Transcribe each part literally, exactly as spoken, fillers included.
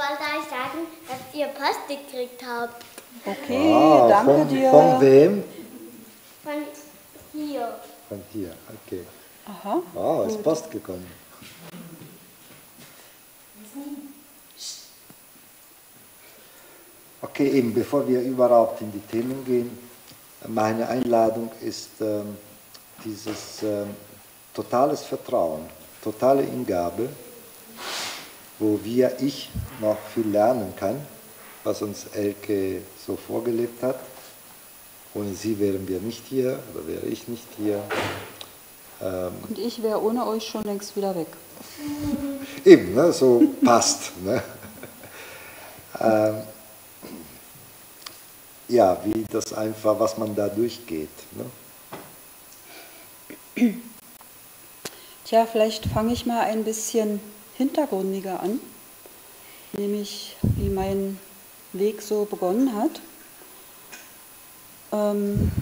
wollte euch sagen, dass ihr Post gekriegt habt. Okay, Ah, danke von, dir. Von wem? Von hier. Von hier, okay. Aha. Ah, ist Post gekommen. Okay, eben, bevor wir überhaupt in die Themen gehen, meine Einladung ist ähm, dieses ähm, totales Vertrauen, totale Hingabe, wo wir, ich, noch viel lernen kann, was uns Elke so vorgelebt hat. Ohne sie wären wir nicht hier, oder wäre ich nicht hier. Ähm, Und ich wäre ohne euch schon längst wieder weg. Eben, ne, so passt. Ne? ähm, ja, wie das einfach, was man da durchgeht. Ne? Tja, vielleicht fange ich mal ein bisschen hintergründiger an, nämlich wie mein Weg so begonnen hat. Ähm,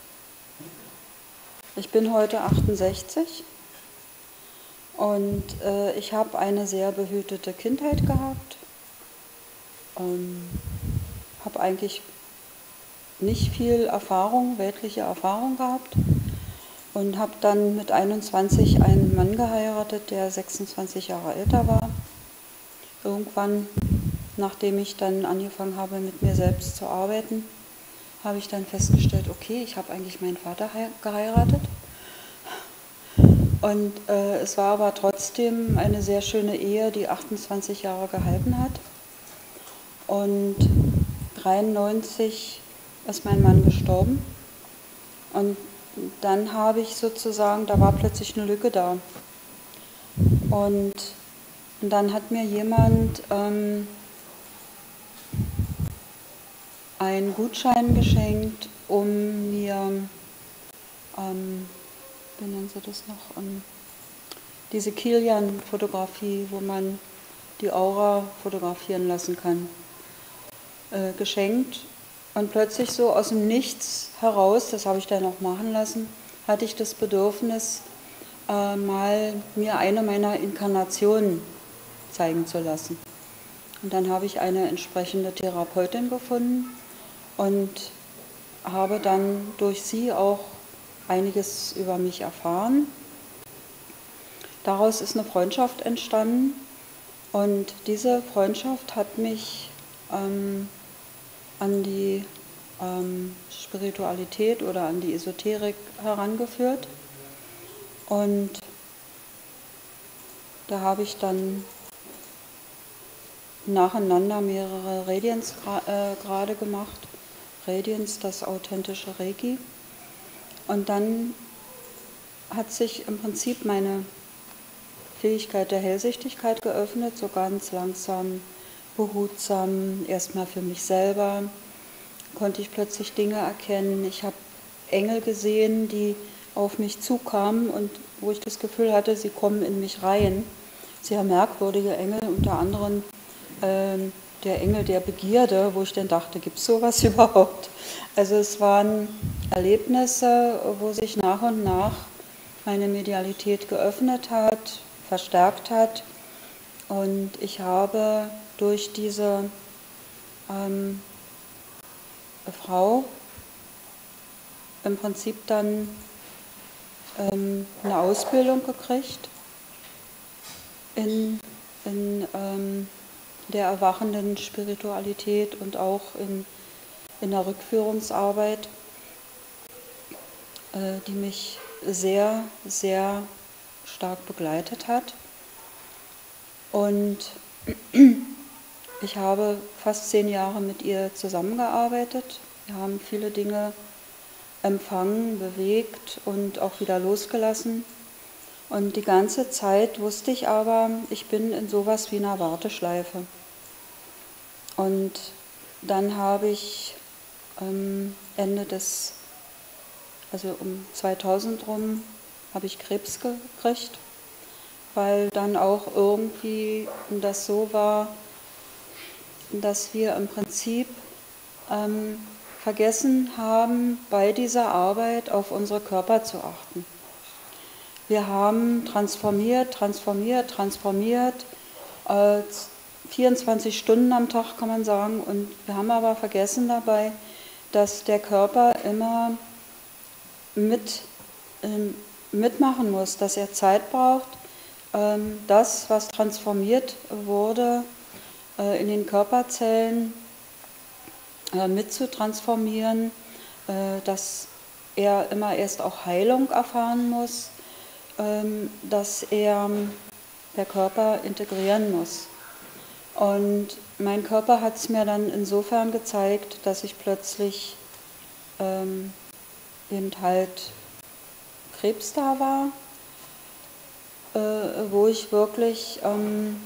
ich bin heute achtundsechzig und äh, ich habe eine sehr behütete Kindheit gehabt. Ähm, habe eigentlich nicht viel Erfahrung, weltliche Erfahrung gehabt und habe dann mit einundzwanzig einen Mann geheiratet, der sechsundzwanzig Jahre älter war. Irgendwann, nachdem ich dann angefangen habe, mit mir selbst zu arbeiten, habe ich dann festgestellt, okay, ich habe eigentlich meinen Vater geheiratet. Und äh, es war aber trotzdem eine sehr schöne Ehe, die achtundzwanzig Jahre gehalten hat. Und neunzehnhundertdreiundneunzig ist mein Mann gestorben. Und dann habe ich sozusagen, da war plötzlich eine Lücke da. Und, und dann hat mir jemand ähm, einen Gutschein geschenkt, um mir, ähm, wie nennen Sie das noch, um, diese Kilian-Fotografie, wo man die Aura fotografieren lassen kann, äh, geschenkt. Und plötzlich so aus dem Nichts heraus, das habe ich dann auch machen lassen, hatte ich das Bedürfnis, äh, mal mir eine meiner Inkarnationen zeigen zu lassen. Und dann habe ich eine entsprechende Therapeutin gefunden und habe dann durch sie auch einiges über mich erfahren. Daraus ist eine Freundschaft entstanden und diese Freundschaft hat mich ähm, an die ähm, Spiritualität oder an die Esoterik herangeführt. Und da habe ich dann nacheinander mehrere Radiance-Grade äh, gemacht. Radiance, das authentische Reiki. Und dann hat sich im Prinzip meine Fähigkeit der Hellsichtigkeit geöffnet, so ganz langsam, behutsam, erstmal für mich selber, konnte ich plötzlich Dinge erkennen. Ich habe Engel gesehen, die auf mich zukamen und wo ich das Gefühl hatte, sie kommen in mich rein. Sehr merkwürdige Engel, unter anderem äh, der Engel der Begierde, wo ich dann dachte, gibt es sowas überhaupt? Also es waren Erlebnisse, wo sich nach und nach meine Medialität geöffnet hat, verstärkt hat und ich habe durch diese ähm, Frau im Prinzip dann ähm, eine Ausbildung gekriegt in, in ähm, der erwachenden Spiritualität und auch in, in der Rückführungsarbeit, äh, die mich sehr, sehr stark begleitet hat. Und ich habe fast zehn Jahre mit ihr zusammengearbeitet. Wir haben viele Dinge empfangen, bewegt und auch wieder losgelassen. Und die ganze Zeit wusste ich aber, ich bin in sowas wie einer Warteschleife. Und dann habe ich ähm, Ende des, also um zweitausend rum, habe ich Krebs gekriegt, weil dann auch irgendwie das so war, dass wir im Prinzip ähm, vergessen haben, bei dieser Arbeit auf unsere Körper zu achten. Wir haben transformiert, transformiert, transformiert, äh, vierundzwanzig Stunden am Tag, kann man sagen. Und wir haben aber vergessen dabei, dass der Körper immer mit, ähm, mitmachen muss, dass er Zeit braucht, ähm, das, was transformiert wurde, äh, in den Körperzellen äh, mitzutransformieren, äh, dass er immer erst auch Heilung erfahren muss, ähm, dass er der Körper integrieren muss. Und mein Körper hat es mir dann insofern gezeigt, dass ich plötzlich ähm, eben halt Krebs da war, äh, wo ich wirklich ähm,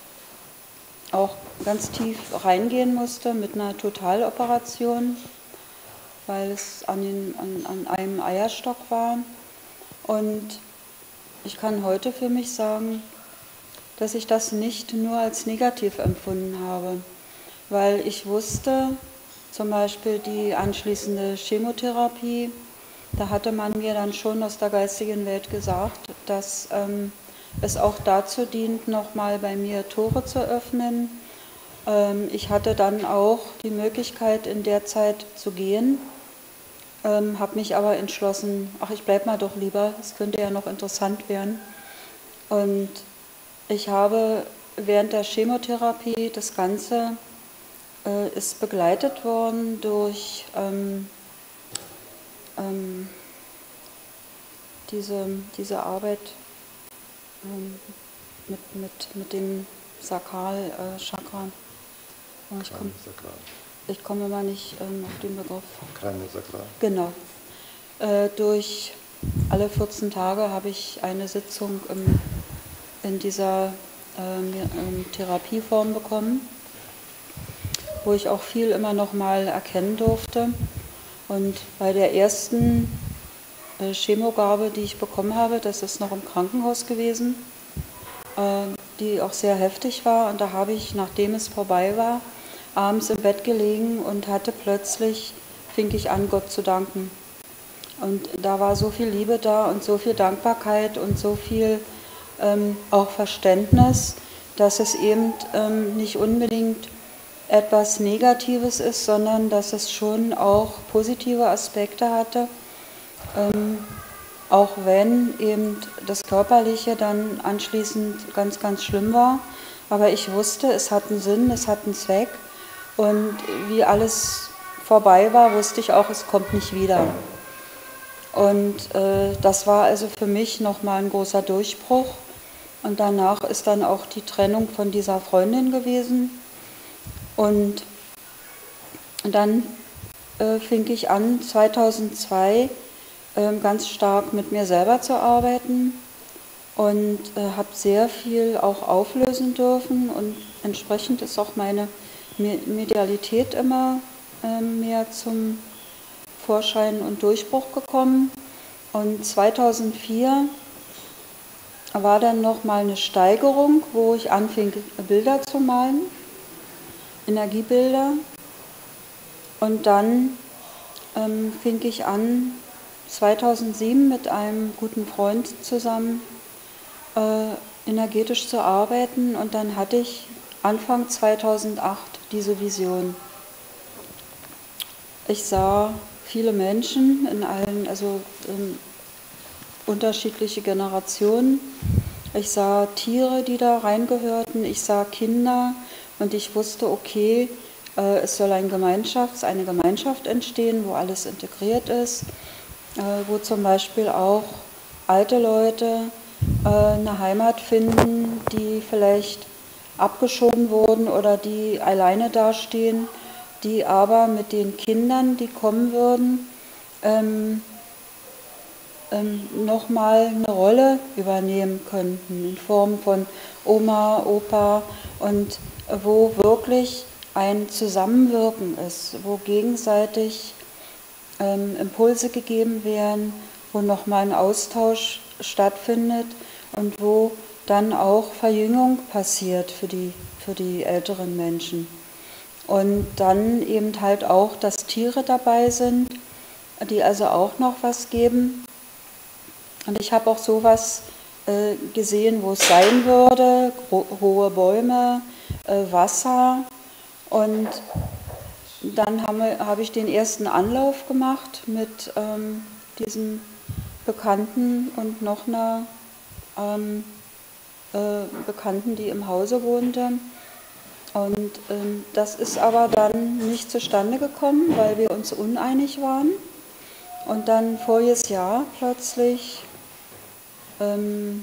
auch ganz tief reingehen musste mit einer Totaloperation, weil es an, den, an, an einem Eierstock war. Und ich kann heute für mich sagen, dass ich das nicht nur als negativ empfunden habe, weil ich wusste, zum Beispiel die anschließende Chemotherapie, da hatte man mir dann schon aus der geistigen Welt gesagt, dass ähm, es auch dazu dient, nochmal bei mir Tore zu öffnen. Ähm, ich hatte dann auch die Möglichkeit, in der Zeit zu gehen, ähm, habe mich aber entschlossen, ach, ich bleibe mal doch lieber, es könnte ja noch interessant werden. Und ich habe während der Chemotherapie, das Ganze äh, ist begleitet worden durch ähm, ähm, diese, diese Arbeit ähm, mit, mit, mit dem Sakral-Chakra. Äh, ich komme ich komm immer nicht ähm, auf den Begriff. Sakral. Genau. Äh, durch alle vierzehn Tage habe ich eine Sitzung im in dieser ähm, Therapieform bekommen, wo ich auch viel immer noch mal erkennen durfte. Und bei der ersten äh, Chemogabe, die ich bekommen habe, das ist noch im Krankenhaus gewesen, äh, die auch sehr heftig war. Und da habe ich, nachdem es vorbei war, abends im Bett gelegen und hatte plötzlich, fing ich an, Gott zu danken. Und da war so viel Liebe da und so viel Dankbarkeit und so viel Ähm, auch Verständnis, dass es eben ähm, nicht unbedingt etwas Negatives ist, sondern dass es schon auch positive Aspekte hatte, ähm, auch wenn eben das Körperliche dann anschließend ganz, ganz schlimm war. Aber ich wusste, es hat einen Sinn, es hat einen Zweck und wie alles vorbei war, wusste ich auch, es kommt nicht wieder. Und äh, das war also für mich nochmal ein großer Durchbruch. Und danach ist dann auch die Trennung von dieser Freundin gewesen. Und dann äh, fing ich an, zweitausendzwei äh, ganz stark mit mir selber zu arbeiten und äh, habe sehr viel auch auflösen dürfen. Und entsprechend ist auch meine Medialität immer äh, mehr zum Vorschein und Durchbruch gekommen. Und zweitausendvier war dann nochmal eine Steigerung, wo ich anfing, Bilder zu malen, Energiebilder. Und dann ähm, fing ich an, zweitausendsieben mit einem guten Freund zusammen äh, energetisch zu arbeiten. Und dann hatte ich Anfang zweitausendacht diese Vision. Ich sah viele Menschen in allen, also in unterschiedliche Generationen. Ich sah Tiere, die da reingehörten. Ich sah Kinder und ich wusste, okay, äh, es soll ein Gemeinschafts-, eine Gemeinschaft entstehen, wo alles integriert ist, äh, wo zum Beispiel auch alte Leute äh, eine Heimat finden, die vielleicht abgeschoben wurden oder die alleine dastehen, die aber mit den Kindern, die kommen würden, ähm, ähm, nochmal eine Rolle übernehmen könnten in Form von Oma, Opa und äh, wo wirklich ein Zusammenwirken ist, wo gegenseitig ähm, Impulse gegeben werden, wo nochmal ein Austausch stattfindet und wo dann auch Verjüngung passiert für die, für die älteren Menschen. Und dann eben halt auch, dass Tiere dabei sind, die also auch noch was geben. Und ich habe auch sowas äh, gesehen, wo es sein würde, hohe Bäume, äh, Wasser. Und dann habe hab ich den ersten Anlauf gemacht mit ähm, diesem Bekannten und noch einer ähm, äh, Bekannten, die im Hause wohnte. Und ähm, das ist aber dann nicht zustande gekommen, weil wir uns uneinig waren. Und dann voriges Jahr plötzlich, ähm,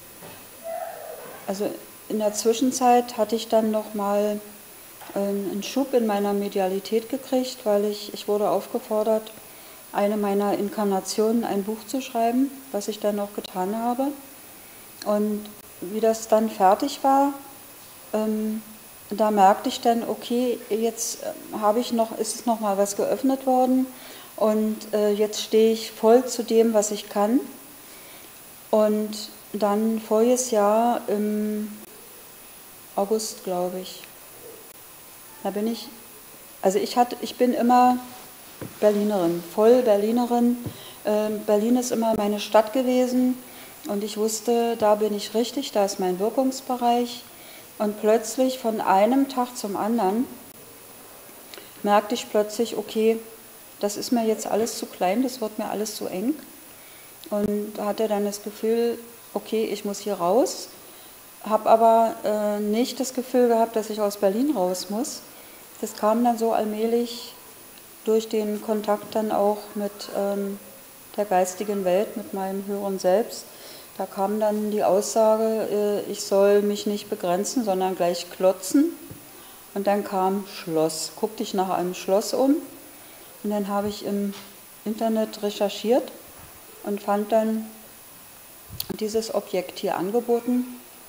also in der Zwischenzeit hatte ich dann nochmal einen Schub in meiner Medialität gekriegt, weil ich, ich wurde aufgefordert, eine meiner Inkarnationen ein Buch zu schreiben, was ich dann auch getan habe. Und wie das dann fertig war, ähm, da merkte ich dann, okay, jetzt habe ich noch, ist es noch mal was geöffnet worden und äh, jetzt stehe ich voll zu dem, was ich kann. Und dann voriges Jahr im August, glaube ich, da bin ich, also ich, hatte, ich bin immer Berlinerin, voll Berlinerin. Äh, Berlin ist immer meine Stadt gewesen und ich wusste, da bin ich richtig, da ist mein Wirkungsbereich. Und plötzlich von einem Tag zum anderen merkte ich plötzlich, okay, das ist mir jetzt alles zu klein, das wird mir alles zu eng. Und hatte dann das Gefühl, okay, ich muss hier raus, habe aber äh, nicht das Gefühl gehabt, dass ich aus Berlin raus muss. Das kam dann so allmählich durch den Kontakt dann auch mit ähm, der geistigen Welt, mit meinem höheren Selbst. Da kam dann die Aussage, äh, ich soll mich nicht begrenzen, sondern gleich klotzen. Und dann kam Schloss. Guck dich nach einem Schloss um. Und dann habe ich im Internet recherchiert und fand dann dieses Objekt hier angeboten.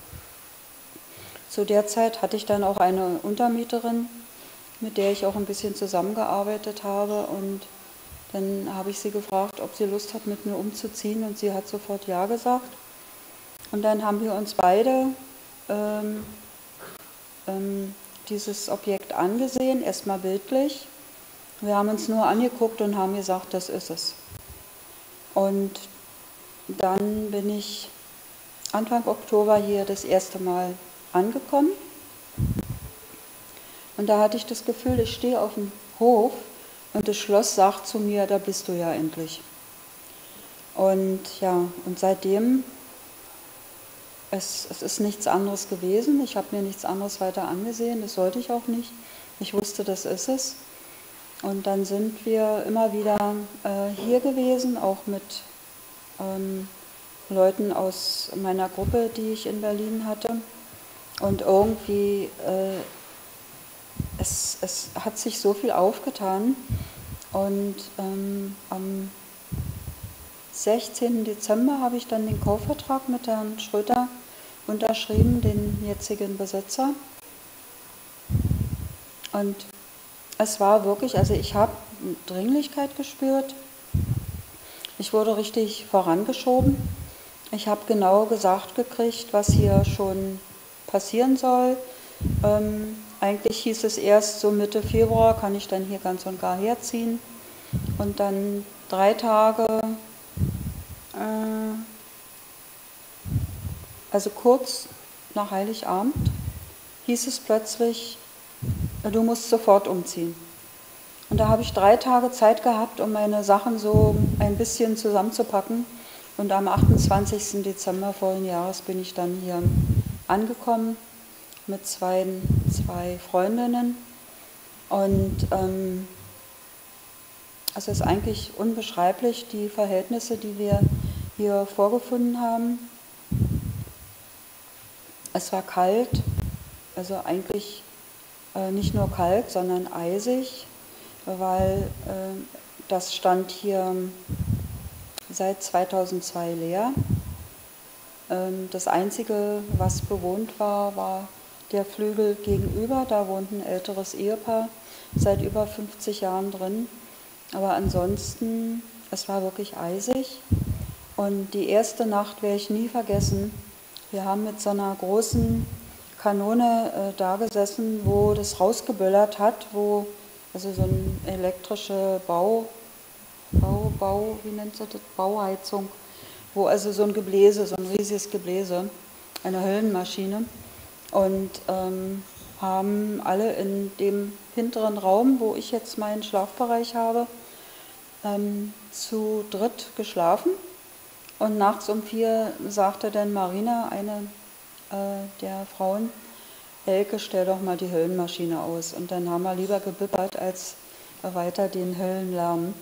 Zu der Zeit hatte ich dann auch eine Untermieterin, mit der ich auch ein bisschen zusammengearbeitet habe. Und dann habe ich sie gefragt, ob sie Lust hat, mit mir umzuziehen. Und sie hat sofort ja gesagt. Und dann haben wir uns beide ähm, ähm, dieses Objekt angesehen, erstmal bildlich. Wir haben uns nur angeguckt und haben gesagt, das ist es. Und dann bin ich Anfang Oktober hier das erste Mal angekommen. Und da hatte ich das Gefühl, ich stehe auf dem Hof und das Schloss sagt zu mir, da bist du ja endlich. Und ja, und seitdem, es, es ist nichts anderes gewesen. Ich habe mir nichts anderes weiter angesehen, das sollte ich auch nicht. Ich wusste, das ist es. Und dann sind wir immer wieder äh, hier gewesen, auch mit ähm, Leuten aus meiner Gruppe, die ich in Berlin hatte. Und irgendwie, äh, es, es hat sich so viel aufgetan. Und ähm, am sechzehnten Dezember habe ich dann den Kaufvertrag mit Herrn Schröter unterschrieben, den jetzigen Besitzer. Und es war wirklich, also ich habe Dringlichkeit gespürt. Ich wurde richtig vorangeschoben. Ich habe genau gesagt gekriegt, was hier schon passieren soll. Ähm, eigentlich hieß es erst so Mitte Februar, kann ich dann hier ganz und gar herziehen. Und dann drei Tage, äh, also kurz nach Heiligabend, hieß es plötzlich, du musst sofort umziehen. Und da habe ich drei Tage Zeit gehabt, um meine Sachen so ein bisschen zusammenzupacken. Und am achtundzwanzigsten Dezember vorigen Jahres bin ich dann hier angekommen mit zwei, zwei Freundinnen. Und ähm, es ist eigentlich unbeschreiblich, die Verhältnisse, die wir hier vorgefunden haben. Es war kalt, also eigentlich äh, nicht nur kalt, sondern eisig, weil äh, das stand hier seit zweitausendzwei leer. Ähm, das Einzige, was bewohnt war, war der Flügel gegenüber. Da wohnt ein älteres Ehepaar seit über fünfzig Jahren drin. Aber ansonsten, es war wirklich eisig. Und die erste Nacht werde ich nie vergessen. Wir haben mit so einer großen Kanone äh, da gesessen, wo das rausgeböllert hat, wo also so eine elektrische Bau, Bau, Bau, wie nennt sich das, Bauheizung, wo also so ein Gebläse, so ein riesiges Gebläse, eine Höllenmaschine. Und ähm, haben alle in dem hinteren Raum, wo ich jetzt meinen Schlafbereich habe, ähm, zu dritt geschlafen. Und nachts um vier sagte dann Marina, eine äh, der Frauen, Elke, stell doch mal die Höllenmaschine aus. Und dann haben wir lieber gebibbert, als weiter den Höllenlärm.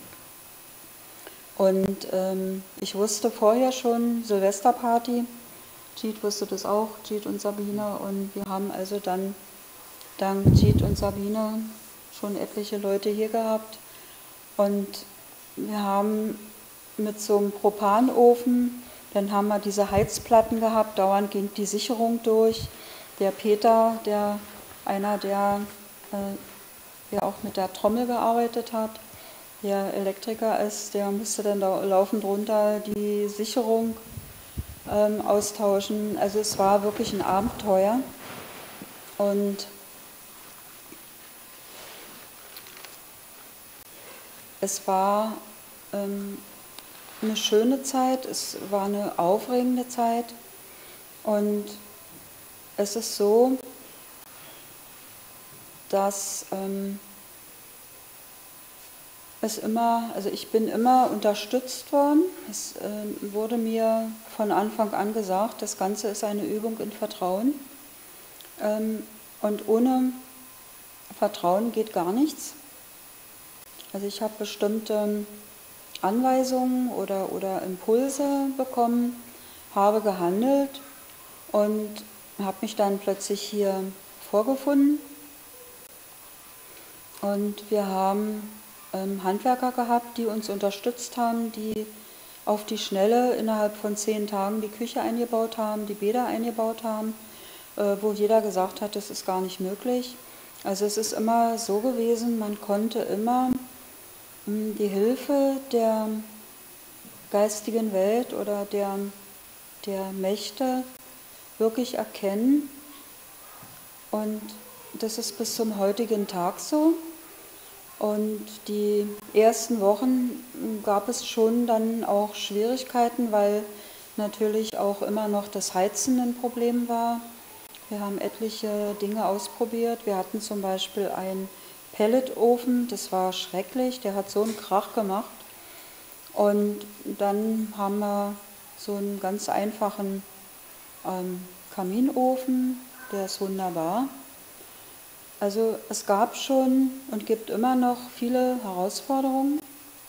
Und ähm, ich wusste vorher schon, Silvesterparty, Jeet wusste das auch, Jeet und Sabine. Und wir haben also dann dank Jeet und Sabine schon etliche Leute hier gehabt. Und wir haben mit so einem Propanofen, dann haben wir diese Heizplatten gehabt, dauernd ging die Sicherung durch. Der Peter, der einer, der, äh, der auch mit der Trommel gearbeitet hat, der Elektriker ist, der musste dann da laufend runter die Sicherung ähm, austauschen. Also es war wirklich ein Abenteuer. Und es war ähm, eine schöne Zeit, es war eine aufregende Zeit. Und es ist so, dass ähm, es immer, also ich bin immer unterstützt worden. Es äh, wurde mir von Anfang an gesagt, das Ganze ist eine Übung in Vertrauen. Ähm, und ohne Vertrauen geht gar nichts. Also ich habe bestimmte Anweisungen oder, oder Impulse bekommen, habe gehandelt und habe mich dann plötzlich hier vorgefunden. Und wir haben ähm, Handwerker gehabt, die uns unterstützt haben, die auf die Schnelle innerhalb von zehn Tagen die Küche eingebaut haben, die Bäder eingebaut haben, äh, wo jeder gesagt hat, das ist gar nicht möglich. Also es ist immer so gewesen, man konnte immer mh, die Hilfe der geistigen Welt oder der, der Mächte wirklich erkennen. Und das ist bis zum heutigen Tag so. Und die ersten Wochen gab es schon dann auch Schwierigkeiten, weil natürlich auch immer noch das Heizen ein Problem war. Wir haben etliche Dinge ausprobiert. Wir hatten zum Beispiel einen Pelletofen, das war schrecklich, der hat so einen Krach gemacht. Und dann haben wir so einen ganz einfachen ähm, Kaminofen, der ist wunderbar. Also es gab schon und gibt immer noch viele Herausforderungen.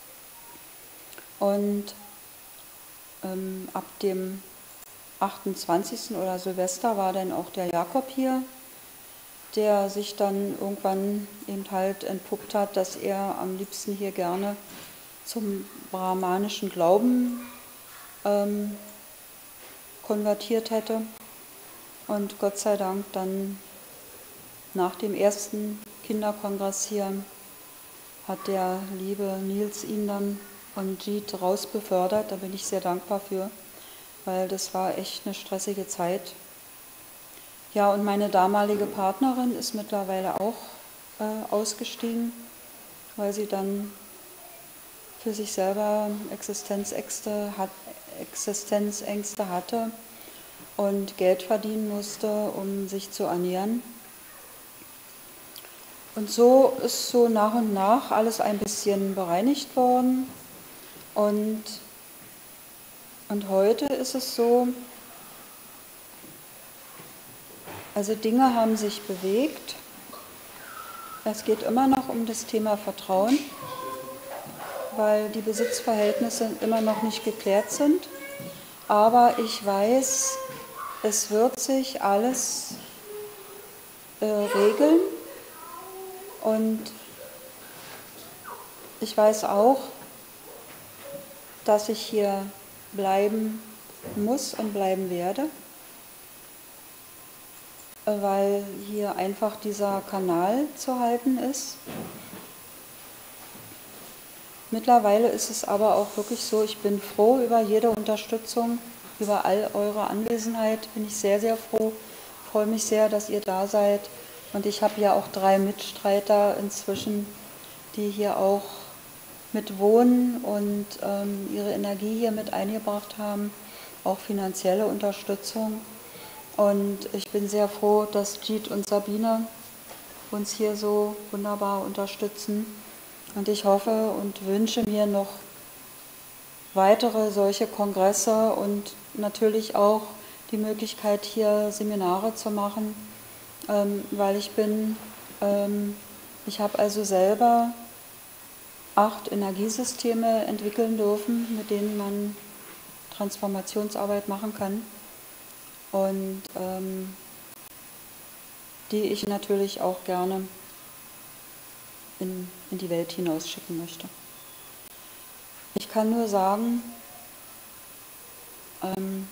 Und ähm, ab dem achtundzwanzigsten oder Silvester war dann auch der Jakob hier, der sich dann irgendwann eben halt entpuppt hat, dass er am liebsten hier gerne zum brahmanischen Glauben ähm, konvertiert hätte. Und Gott sei Dank dann nach dem ersten Kinderkongress hier hat der liebe Nils ihn dann und Jeet raus befördert. Da bin ich sehr dankbar für, weil das war echt eine stressige Zeit. Ja, und meine damalige Partnerin ist mittlerweile auch äh, ausgestiegen, weil sie dann für sich selber Existenzängste, hat, Existenzängste hatte und Geld verdienen musste, um sich zu ernähren. Und so ist so nach und nach alles ein bisschen bereinigt worden. Und, und heute ist es so, also Dinge haben sich bewegt. Es geht immer noch um das Thema Vertrauen, weil die Besitzverhältnisse immer noch nicht geklärt sind. Aber ich weiß, es wird sich alles äh, regeln. Und ich weiß auch, dass ich hier bleiben muss und bleiben werde, weil hier einfach dieser Kanal zu halten ist. Mittlerweile ist es aber auch wirklich so, ich bin froh über jede Unterstützung, über all eure Anwesenheit, bin ich sehr, sehr froh, freue mich sehr, dass ihr da seid. Und ich habe ja auch drei Mitstreiter inzwischen, die hier auch mit wohnen und ähm, ihre Energie hier mit eingebracht haben, auch finanzielle Unterstützung. Und ich bin sehr froh, dass Jeet und Sabine uns hier so wunderbar unterstützen. Und ich hoffe und wünsche mir noch weitere solche Kongresse und natürlich auch die Möglichkeit, hier Seminare zu machen, ähm, weil ich bin, ähm, ich habe also selber acht Energiesysteme entwickeln dürfen, mit denen man Transformationsarbeit machen kann und ähm, die ich natürlich auch gerne in, in die Welt hinausschicken möchte. Ich kann nur sagen, ähm,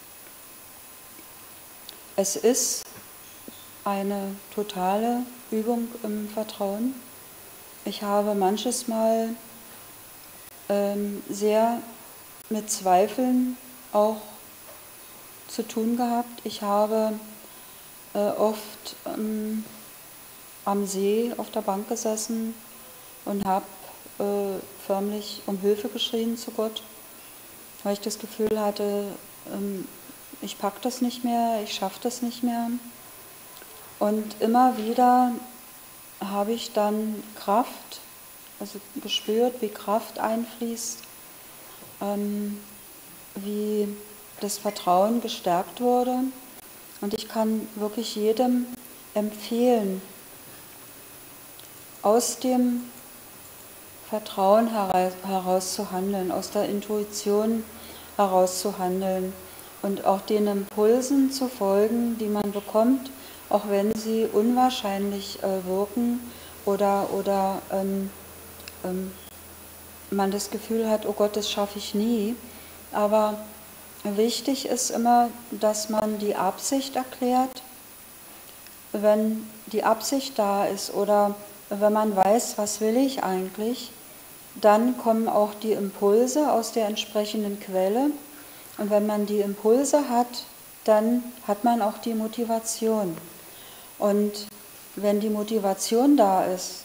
es ist eine totale Übung im Vertrauen. Ich habe manches Mal ähm, sehr mit Zweifeln auch zu tun gehabt. Ich habe äh, oft ähm, am See auf der Bank gesessen und habe äh, förmlich um Hilfe geschrien zu Gott, weil ich das Gefühl hatte, ähm, ich packe das nicht mehr, ich schaffe das nicht mehr. Und immer wieder habe ich dann Kraft, also gespürt, wie Kraft einfließt, ähm, wie das Vertrauen gestärkt wurde. Und ich kann wirklich jedem empfehlen, aus dem Vertrauen heraus zu handeln, aus der Intuition heraus zu handeln und auch den Impulsen zu folgen, die man bekommt, auch wenn sie unwahrscheinlich äh, wirken oder, oder ähm, ähm, man das Gefühl hat, oh Gott, das schaffe ich nie. Aber wichtig ist immer, dass man die Absicht erklärt. Wenn die Absicht da ist oder wenn man weiß, was will ich eigentlich, dann kommen auch die Impulse aus der entsprechenden Quelle. Und wenn man die Impulse hat, dann hat man auch die Motivation. Und wenn die Motivation da ist,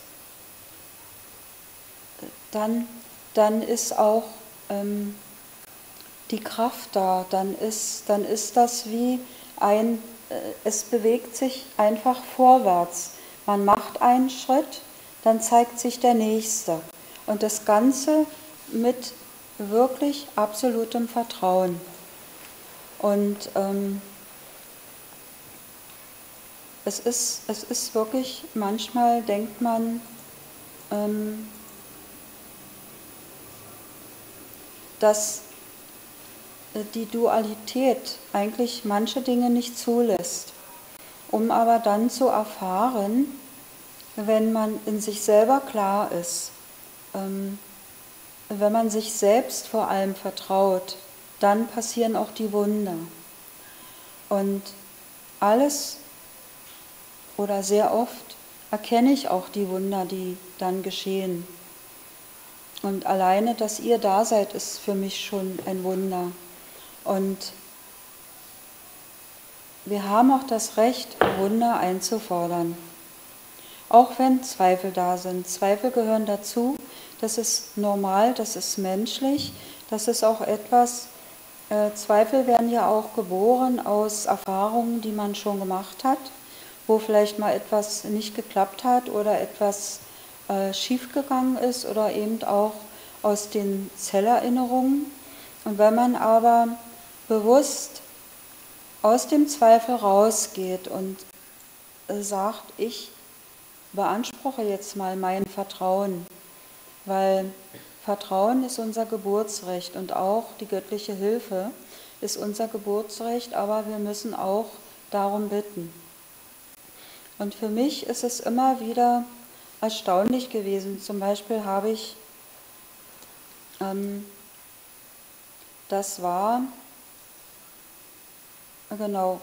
dann, dann ist auch ähm, die Kraft da, dann ist, dann ist das wie ein, äh, es bewegt sich einfach vorwärts. Man macht einen Schritt, dann zeigt sich der nächste. Und das Ganze mit wirklich absolutem Vertrauen. Und ähm, es ist, es ist wirklich, manchmal denkt man, ähm, dass die Dualität eigentlich manche Dinge nicht zulässt, um aber dann zu erfahren, wenn man in sich selber klar ist, ähm, wenn man sich selbst vor allem vertraut, dann passieren auch die Wunder. Und alles oder sehr oft erkenne ich auch die Wunder, die dann geschehen. Und alleine, dass ihr da seid, ist für mich schon ein Wunder. Und wir haben auch das Recht, Wunder einzufordern. Auch wenn Zweifel da sind. Zweifel gehören dazu. Das ist normal, das ist menschlich. Das ist auch etwas, äh, Zweifel werden ja auch geboren aus Erfahrungen, die man schon gemacht hat, wo vielleicht mal etwas nicht geklappt hat oder etwas äh, schiefgegangen ist oder eben auch aus den Zellerinnerungen. Und wenn man aber bewusst aus dem Zweifel rausgeht und äh, sagt, ich beanspruche jetzt mal mein Vertrauen, weil Vertrauen ist unser Geburtsrecht und auch die göttliche Hilfe ist unser Geburtsrecht, aber wir müssen auch darum bitten. Und für mich ist es immer wieder erstaunlich gewesen. Zum Beispiel habe ich, ähm, das war, genau,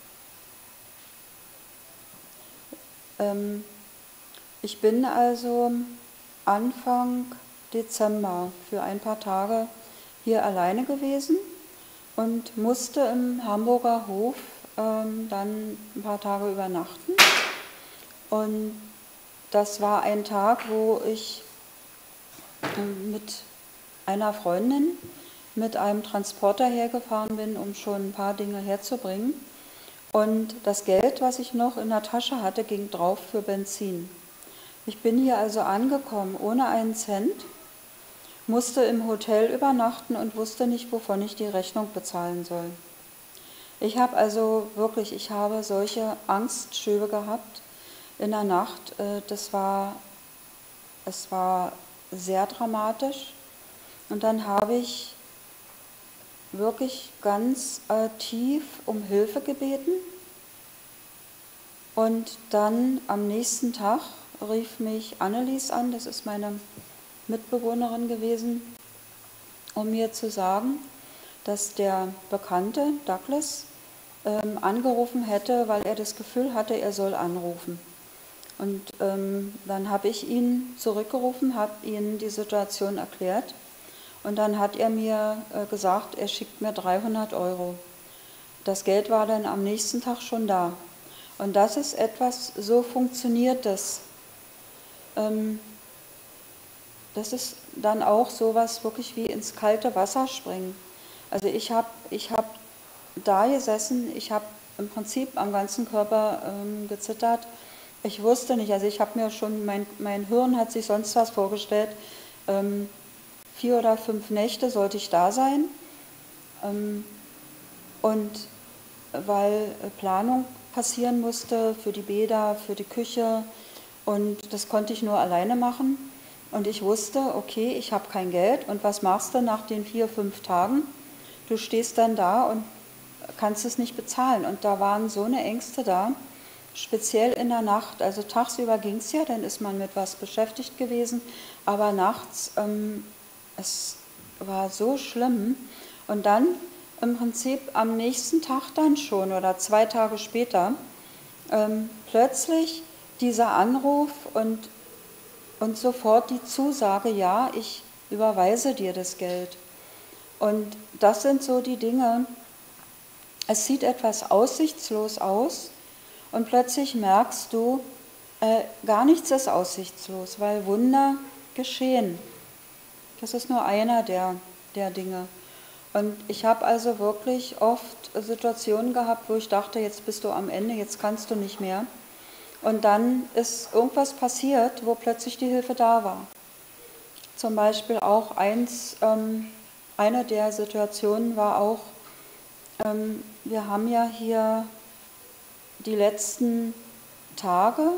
ähm, ich bin also Anfang Dezember für ein paar Tage hier alleine gewesen und musste im Hamburger Hof ähm, dann ein paar Tage übernachten. Und das war ein Tag, wo ich ähm, mit einer Freundin mit einem Transporter hergefahren bin, um schon ein paar Dinge herzubringen. Und das Geld, was ich noch in der Tasche hatte, ging drauf für Benzin. Ich bin hier also angekommen ohne einen Cent, musste im Hotel übernachten und wusste nicht, wovon ich die Rechnung bezahlen soll. Ich habe also wirklich, ich habe solche Angstschübe gehabt in der Nacht. Das war, es war sehr dramatisch. Und dann habe ich wirklich ganz äh, tief um Hilfe gebeten. Und dann am nächsten Tag rief mich Annelies an, das ist meine Mitbewohnerin gewesen, um mir zu sagen, dass der Bekannte Douglas ähm, angerufen hätte, weil er das Gefühl hatte, er soll anrufen. Und ähm, dann habe ich ihn zurückgerufen, habe ihm die Situation erklärt und dann hat er mir äh, gesagt, er schickt mir dreihundert Euro. Das Geld war dann am nächsten Tag schon da. Und das ist etwas, so funktioniert das. Ähm, das ist dann auch sowas wirklich wie ins kalte Wasser springen. Also ich habe ich hab da gesessen, ich habe im Prinzip am ganzen Körper ähm, gezittert. Ich wusste nicht, also ich habe mir schon, mein, mein Hirn hat sich sonst was vorgestellt, ähm, vier oder fünf Nächte sollte ich da sein. Ähm, und weil Planung passieren musste für die Bäder, für die Küche und das konnte ich nur alleine machen. Und ich wusste, okay, ich habe kein Geld und was machst du nach den vier, fünf Tagen? Du stehst dann da und kannst es nicht bezahlen. Und da waren so eine Ängste da, speziell in der Nacht. Also tagsüber ging es ja, dann ist man mit was beschäftigt gewesen, aber nachts, ähm, es war so schlimm. Und dann im Prinzip am nächsten Tag dann schon oder zwei Tage später ähm, plötzlich dieser Anruf und, und sofort die Zusage, ja, ich überweise dir das Geld. Und das sind so die Dinge, es sieht etwas aussichtslos aus und plötzlich merkst du, äh, gar nichts ist aussichtslos, weil Wunder geschehen. Das ist nur einer der, der Dinge. Und ich habe also wirklich oft Situationen gehabt, wo ich dachte, jetzt bist du am Ende, jetzt kannst du nicht mehr. Und dann ist irgendwas passiert, wo plötzlich die Hilfe da war. Zum Beispiel auch eins, ähm, eine der Situationen war auch, ähm, wir haben ja hier die letzten Tage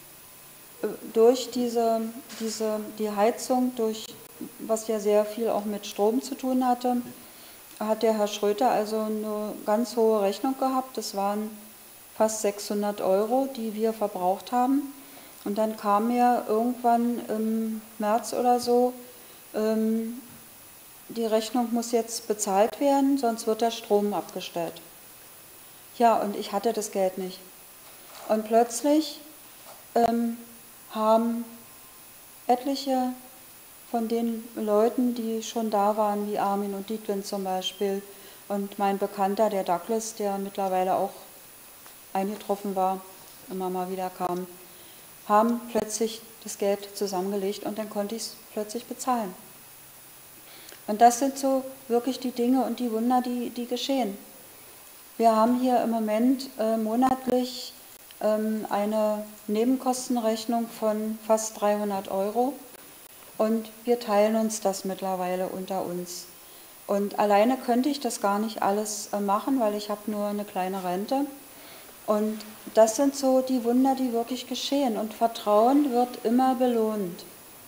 äh, durch diese, diese, die Heizung, durch was ja sehr viel auch mit Strom zu tun hatte, hat der Herr Schröter also eine ganz hohe Rechnung gehabt. Das waren fast sechshundert Euro, die wir verbraucht haben. Und dann kam mir irgendwann im März oder so, ähm, die Rechnung muss jetzt bezahlt werden, sonst wird der Strom abgestellt. Ja, und ich hatte das Geld nicht. Und plötzlich ähm, haben etliche von den Leuten, die schon da waren, wie Armin und Dietlin zum Beispiel, und mein Bekannter, der Douglas, der mittlerweile auch eingetroffen war, immer mal wieder kam, haben plötzlich das Geld zusammengelegt und dann konnte ich es plötzlich bezahlen. Und das sind so wirklich die Dinge und die Wunder, die, die geschehen. Wir haben hier im Moment äh, monatlich ähm, eine Nebenkostenrechnung von fast dreihundert Euro. Und wir teilen uns das mittlerweile unter uns. Und alleine könnte ich das gar nicht alles machen, weil ich habe nur eine kleine Rente. Und das sind so die Wunder, die wirklich geschehen. Und Vertrauen wird immer belohnt.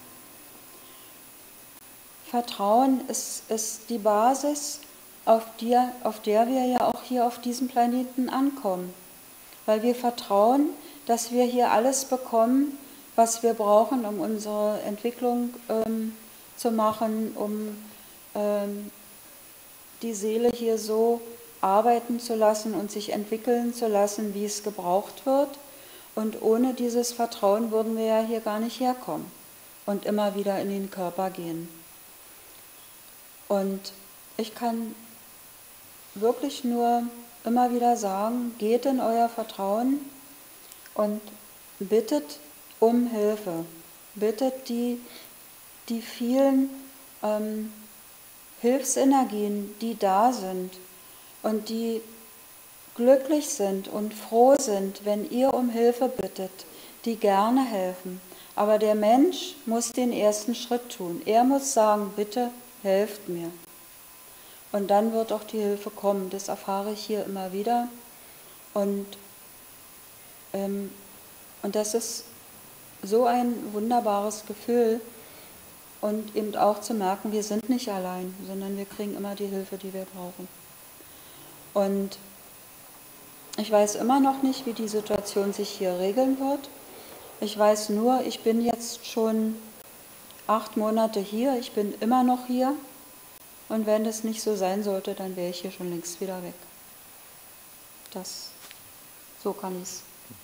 Vertrauen ist, ist die Basis, auf, die, auf der wir ja auch hier auf diesem Planeten ankommen. Weil wir vertrauen, dass wir hier alles bekommen, was wir brauchen, um unsere Entwicklung ähm, zu machen, um ähm, die Seele hier so arbeiten zu lassen und sich entwickeln zu lassen, wie es gebraucht wird. Und ohne dieses Vertrauen würden wir ja hier gar nicht herkommen und immer wieder in den Körper gehen. Und ich kann wirklich nur immer wieder sagen, geht in euer Vertrauen und bittet um Hilfe. Bittet die, die vielen ähm, Hilfsenergien, die da sind und die glücklich sind und froh sind, wenn ihr um Hilfe bittet, die gerne helfen. Aber der Mensch muss den ersten Schritt tun. Er muss sagen, bitte helft mir. Und dann wird auch die Hilfe kommen. Das erfahre ich hier immer wieder. Und, ähm, und das ist so ein wunderbares Gefühl. Und eben auch zu merken, wir sind nicht allein, sondern wir kriegen immer die Hilfe, die wir brauchen. Und ich weiß immer noch nicht, wie die Situation sich hier regeln wird. Ich weiß nur, ich bin jetzt schon acht Monate hier, ich bin immer noch hier. Und wenn das nicht so sein sollte, dann wäre ich hier schon längst wieder weg. Das, so kann ich es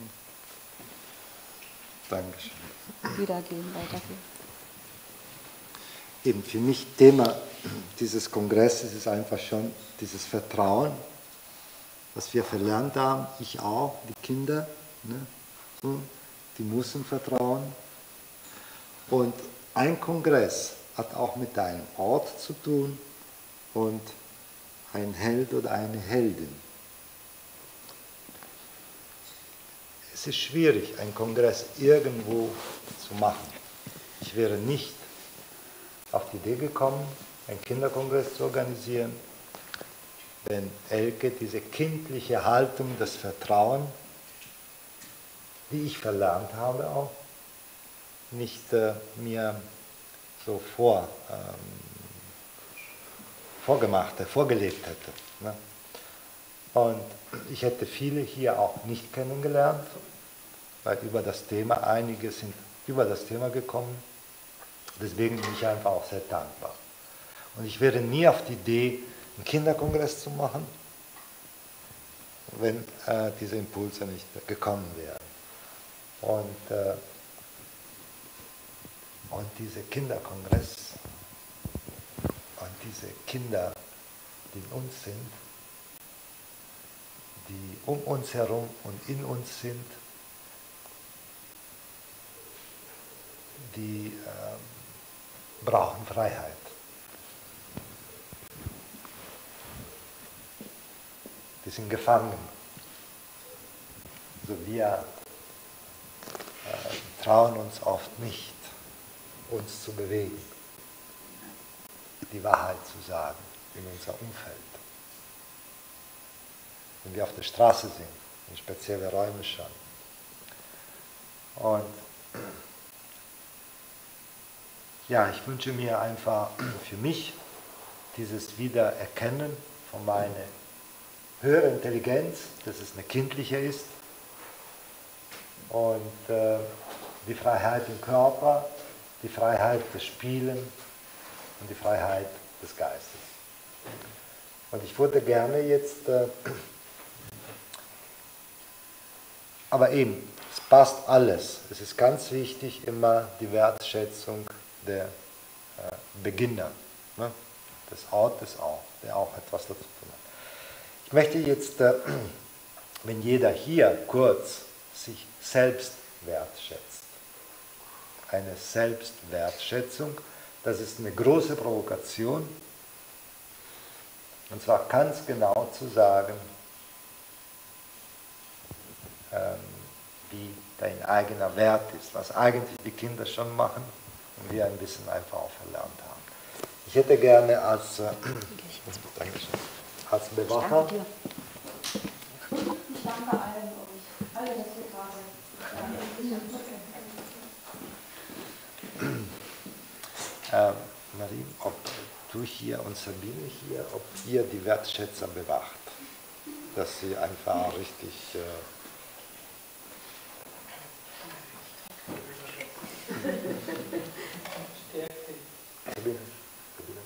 Dankeschön. Wiedergehen, weitergehen. Eben für mich Thema dieses Kongresses ist einfach schon dieses Vertrauen, was wir verlernt haben, ich auch, die Kinder, ne, so, die müssen vertrauen. Und ein Kongress hat auch mit einem Ort zu tun und ein Held oder eine Heldin. Es ist schwierig, einen Kongress irgendwo zu machen. Ich wäre nicht auf die Idee gekommen, einen Kinderkongress zu organisieren, wenn Elke diese kindliche Haltung, das Vertrauen, die ich verlernt habe auch, nicht äh, mir so vor, ähm, vorgemacht, vorgelebt hätte. Ne? Und ich hätte viele hier auch nicht kennengelernt, weil über das Thema, einige sind über das Thema gekommen. Deswegen bin ich einfach auch sehr dankbar. Und ich wäre nie auf die Idee, einen Kinderkongress zu machen, wenn äh, diese Impulse nicht gekommen wären. Und, äh, und dieser Kinderkongress und diese Kinder, die in uns sind, die um uns herum und in uns sind, die äh, brauchen Freiheit. Die sind gefangen. Also wir äh, trauen uns oft nicht, uns zu bewegen, die Wahrheit zu sagen in unser Umfeld. Wenn wir auf der Straße sind, in spezielle Räume schon. Und ja, ich wünsche mir einfach für mich dieses Wiedererkennen von meiner höheren Intelligenz, dass es eine kindliche ist und äh, die Freiheit im Körper, die Freiheit des Spielen und die Freiheit des Geistes. Und ich würde gerne jetzt, äh, aber eben, es passt alles. Es ist ganz wichtig immer die Wertschätzung der äh, Beginner, ne? Des Ortes auch, der auch etwas dazu tun hat. Ich möchte jetzt, äh, wenn jeder hier kurz sich selbst wertschätzt, eine Selbstwertschätzung, das ist eine große Provokation, und zwar ganz genau zu sagen, ähm, wie dein eigener Wert ist, was eigentlich die Kinder schon machen und wir ein bisschen einfach auch verlernt haben. Ich hätte gerne als, äh, als Bewacher, ich danke allen euch, alle, dass ihr da äh, seid. Marie, ob du hier und Sabine hier, ob ihr die Wertschätzung bewacht, dass sie einfach richtig äh, Sabine, Sabine.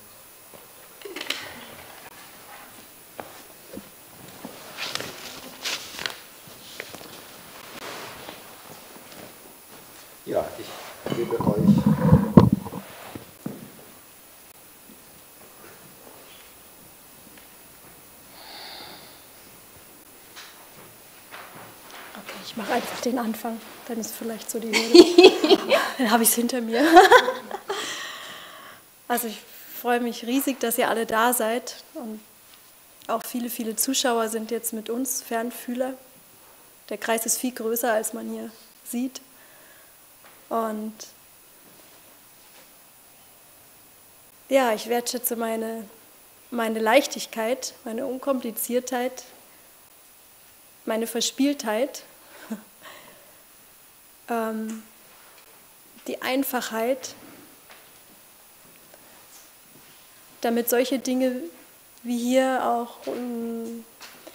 Ja, ich gebe euch Ich mache einfach den Anfang, dann ist vielleicht so die Hürde. Dann habe ich es hinter mir. Also ich freue mich riesig, dass ihr alle da seid. Und auch viele, viele Zuschauer sind jetzt mit uns Fernfühler. Der Kreis ist viel größer, als man hier sieht. Und ja, ich wertschätze meine, meine Leichtigkeit, meine Unkompliziertheit, meine Verspieltheit, ähm, die Einfachheit, damit solche Dinge wie hier auch, um,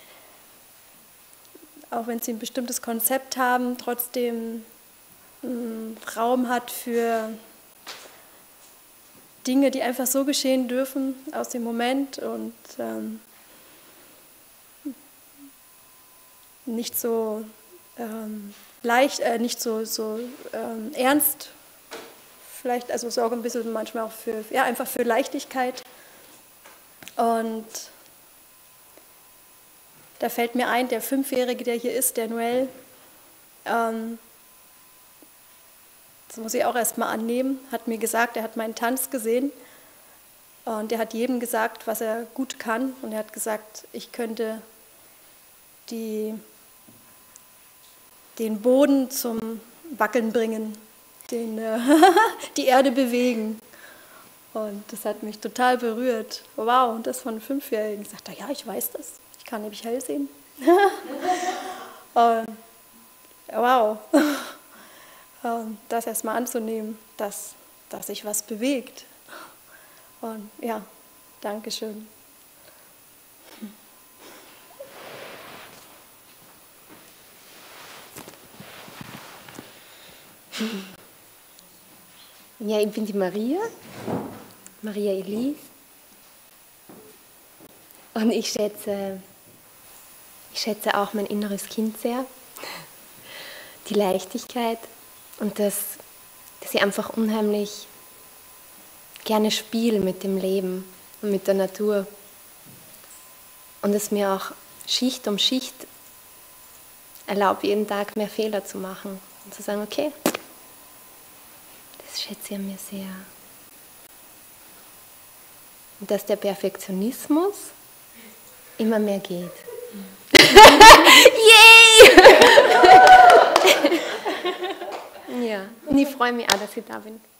auch wenn sie ein bestimmtes Konzept haben, trotzdem um, Raum hat für Dinge, die einfach so geschehen dürfen aus dem Moment und ähm, nicht so ähm, leicht, äh, nicht so, so ähm, ernst, vielleicht, also sorge ein bisschen manchmal auch für, ja, einfach für Leichtigkeit. Und da fällt mir ein, der Fünfjährige, der hier ist, der Noel, ähm, das muss ich auch erstmal annehmen, hat mir gesagt, er hat meinen Tanz gesehen und er hat jedem gesagt, was er gut kann und er hat gesagt, ich könnte die, den Boden zum Wackeln bringen, den, äh, die Erde bewegen. Und das hat mich total berührt. Wow, und das von einem Fünfjährigen. Ich sagte, ja, ich weiß das. Ich kann nämlich hell sehen. Und, wow. Und das erstmal anzunehmen, dass, dass sich was bewegt. Und ja, Dankeschön. Ja, ich bin die Maria, Maria Elise. Und ich schätze, ich schätze auch mein inneres Kind sehr. Die Leichtigkeit und das, dass ich einfach unheimlich gerne spiele mit dem Leben und mit der Natur. Und es mir auch Schicht um Schicht erlaubt, jeden Tag mehr Fehler zu machen. Und zu sagen, okay, das schätze ich an mir sehr. Und dass der Perfektionismus immer mehr geht. Yay! Ja, und ich freue mich auch, dass ich da bin.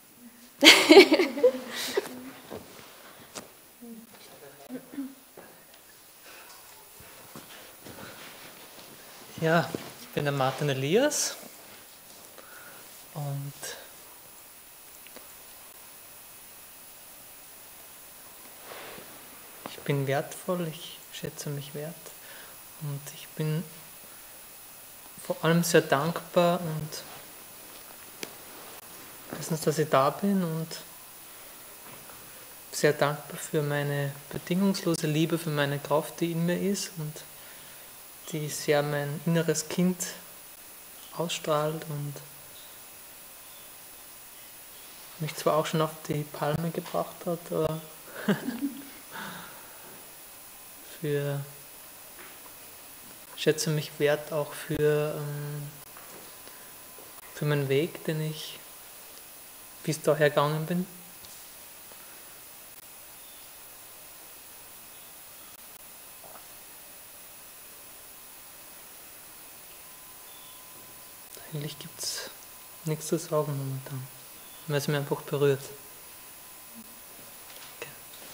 Ja, ich bin der Martin Elias und ich bin wertvoll, ich schätze mich wert und ich bin vor allem sehr dankbar und erstens, dass ich da bin und sehr dankbar für meine bedingungslose Liebe, für meine Kraft, die in mir ist und die sehr mein inneres Kind ausstrahlt und mich zwar auch schon auf die Palme gebracht hat, aber für schätze mich wert auch für, ähm, für meinen Weg, den ich bis daher gegangen bin. Eigentlich gibt es nichts zu sagen momentan, weil es mich einfach berührt. Okay.